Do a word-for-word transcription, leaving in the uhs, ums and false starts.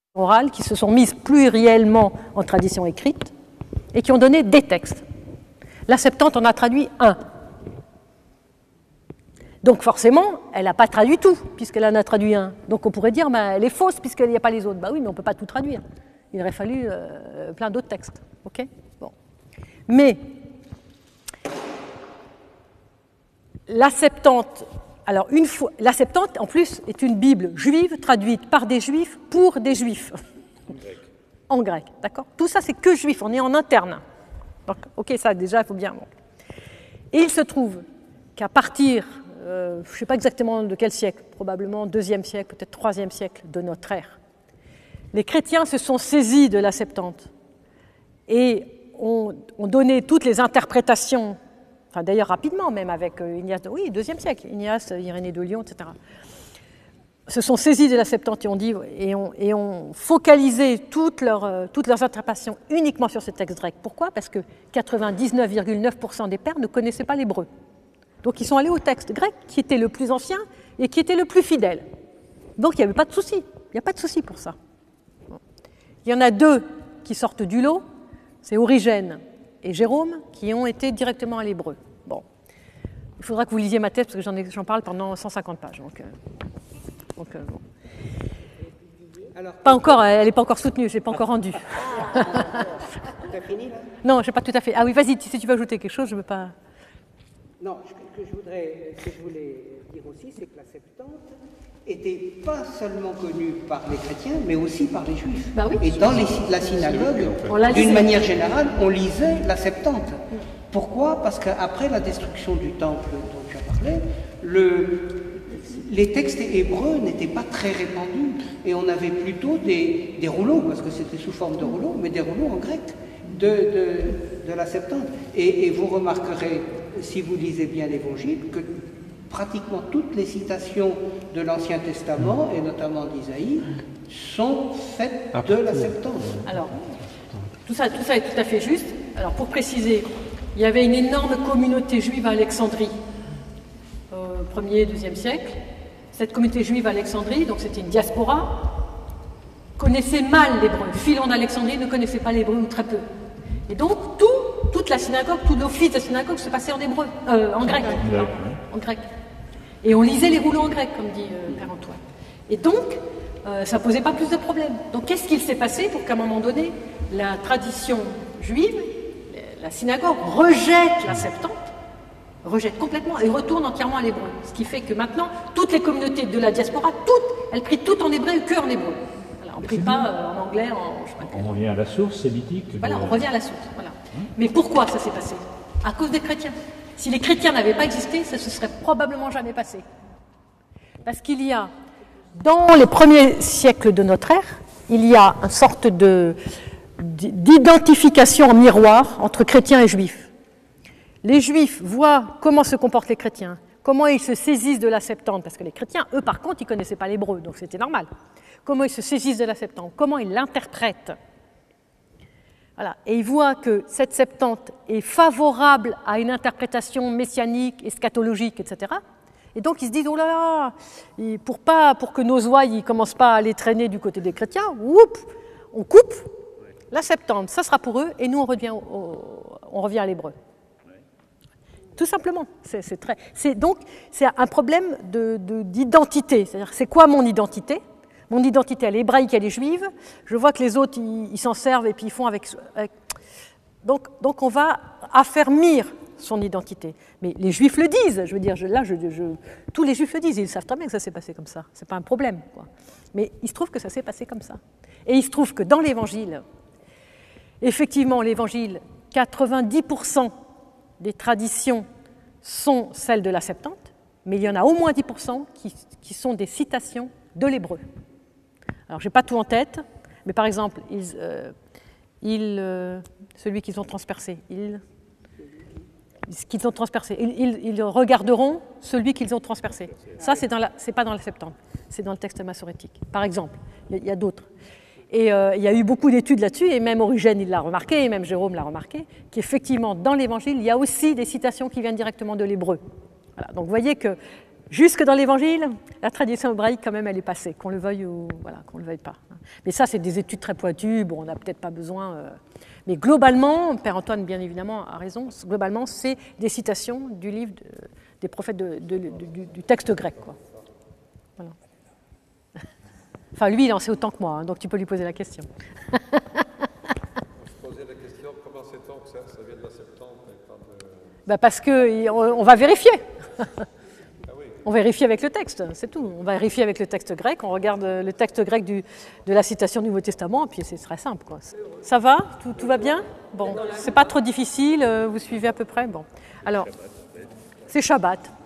orales qui se sont mises pluriellement en tradition écrite et qui ont donné des textes. La Septante en a traduit un. Donc forcément, elle n'a pas traduit tout, puisqu'elle en a traduit un. Donc on pourrait dire, bah, elle est fausse, puisqu'il n'y a pas les autres. Bah oui, mais on ne peut pas tout traduire. Il aurait fallu euh, plein d'autres textes. Okay, bon. Mais la Septante, alors une fois, la Septante, en plus, est une Bible juive traduite par des juifs pour des juifs. En grec. En grec, d'accord. Tout ça, c'est que juif, on est en interne. Donc, ok, ça déjà, il faut bien. Bon. Et il se trouve qu'à partir, euh, je ne sais pas exactement de quel siècle, probablement deuxième siècle, peut-être troisième siècle de notre ère, les chrétiens se sont saisis de la Septante et ont, ont donné toutes les interprétations, enfin d'ailleurs rapidement même avec Ignace, de, oui, deuxième siècle, Ignace, Irénée de Lyon, et cetera, se sont saisis de la Septante et ont, dit, et ont, et ont focalisé toutes leurs, toutes leurs interprétations uniquement sur ce texte grec. Pourquoi ? Parce que quatre-vingt-dix-neuf virgule neuf pour cent des pères ne connaissaient pas l'hébreu. Donc ils sont allés au texte grec qui était le plus ancien et qui était le plus fidèle. Donc il n'y avait pas de souci, il n'y a pas de souci pour ça. Il y en a deux qui sortent du lot, c'est Origène et Jérôme, qui ont été directement à l'hébreu. Bon, il faudra que vous lisiez ma thèse, parce que j'en, ai, j'en parle pendant cent cinquante pages. Donc, euh, donc, euh, bon. Alors, pas encore, elle n'est pas encore soutenue, je ne l'ai pas encore rendue. Tu as fini là ? Non, je n'ai pas tout à fait. Ah oui, vas-y, si tu veux ajouter quelque chose, je ne veux pas... Non, ce que je, voudrais, ce que je voulais dire aussi, c'est que la Septante n'était pas seulement connue par les chrétiens, mais aussi par les juifs. Bah oui. Et dans les, la synagogue, d'une manière générale, on lisait la Septante. Pourquoi ? Parce qu'après la destruction du temple dont tu as parlé, le, les textes hébreux n'étaient pas très répandus. Et on avait plutôt des, des rouleaux, parce que c'était sous forme de rouleaux, mais des rouleaux en grec de, de, de la Septante. Et, et vous remarquerez, si vous lisez bien l'Évangile, que pratiquement toutes les citations de l'Ancien Testament, et notamment d'Isaïe, sont faites de la Septante. Alors, tout ça, tout ça est tout à fait juste. Alors, pour préciser, il y avait une énorme communauté juive à Alexandrie, au premier et deuxième siècle. Cette communauté juive à Alexandrie, donc c'était une diaspora, connaissait mal l'hébreu. Philon d'Alexandrie ne connaissait pas l'hébreu ou très peu. Et donc, tout, toute la synagogue, tout l'office de la synagogue se passait en hébreu, euh, en grec. Pardon, en grec. Et on lisait les rouleaux en grec, comme dit euh, Père Antoine. Et donc, euh, ça ne posait pas plus de problèmes. Donc, qu'est-ce qu'il s'est passé pour qu'à un moment donné, la tradition juive, la synagogue, rejette la Septante, rejette complètement et retourne entièrement à l'hébreu. Ce qui fait que maintenant, toutes les communautés de la diaspora, toutes, elles prient toutes en hébreu que en hébreu. Voilà, on ne prie pas euh, en anglais, en... Je sais pas, on revient à la source sémitique. Voilà, on revient à la source. Voilà. Hum? Mais pourquoi ça s'est passé ? À cause des chrétiens. Si les chrétiens n'avaient pas existé, ça ne se serait probablement jamais passé. Parce qu'il y a, dans les premiers siècles de notre ère, il y a une sorte de, d'identification en miroir entre chrétiens et juifs. Les juifs voient comment se comportent les chrétiens, comment ils se saisissent de la Septante, parce que les chrétiens, eux, par contre, ils ne connaissaient pas l'hébreu, donc c'était normal. Comment ils se saisissent de la Septante, comment ils l'interprètent. Voilà. Et ils voient que cette Septante est favorable à une interprétation messianique, eschatologique, et cetera. Et donc ils se disent, oh là là, pour, pas, pour que nos ouailles ne commencent pas à aller traîner du côté des chrétiens, whoop, on coupe la Septante, ça sera pour eux, et nous on revient, au, on revient à l'hébreu. Tout simplement. C'est, c'est très, c'est, donc c'est un problème de, de, d'identité. C'est-à-dire, c'est quoi mon identité ? Mon identité, elle est hébraïque, elle est juive. Je vois que les autres, ils, ils s'en servent et puis ils font avec... avec... Donc, donc, on va affermir son identité. Mais les juifs le disent. Je veux dire, je, là, je, je, tous les juifs le disent. Ils savent très bien que ça s'est passé comme ça. Ce n'est pas un problème, quoi. Mais il se trouve que ça s'est passé comme ça. Et il se trouve que dans l'Évangile, effectivement, l'Évangile, quatre-vingt-dix pour cent des traditions sont celles de la Septante, mais il y en a au moins dix pour cent qui, qui sont des citations de l'hébreu. Alors, je n'ai pas tout en tête, mais par exemple, ils, euh, ils, euh, celui qu'ils ont transpercé, ils, qu'ils ont transpercé, ils, ils, ils regarderont celui qu'ils ont transpercé. Ça, c'est, dans la, c'est pas dans la Septante, c'est dans le texte massorétique, par exemple. Il y, y a d'autres. Et euh, il y a eu beaucoup d'études là-dessus, et même Origène, il l'a remarqué, et même Jérôme l'a remarqué, qu'effectivement, dans l'Évangile, il y a aussi des citations qui viennent directement de l'hébreu. Voilà. Donc, vous voyez que Jusque dans l'Évangile, la tradition hébraïque, quand même, elle est passée, qu'on le veuille ou voilà, qu'on le veuille pas. Mais ça, c'est des études très pointues, bon, on n'a peut-être pas besoin... Euh... Mais globalement, Père Antoine, bien évidemment, a raison, globalement, c'est des citations du livre de, des prophètes de, de, de, du, du texte grec, quoi. Voilà. Enfin, lui, il en sait autant que moi, hein, donc tu peux lui poser la question. Je posais la question, comment sait-on que ça, ça vient de la Septante et pas de... Ben parce qu'on on va vérifier. Ah oui. On vérifie avec le texte, c'est tout. On va vérifier avec le texte grec, on regarde le texte grec du, de la citation du Nouveau Testament, et puis c'est très simple, quoi. Ça va? Tout, tout va bien? Bon, c'est pas trop difficile, vous suivez à peu près? Bon. Alors, c'est Shabbat.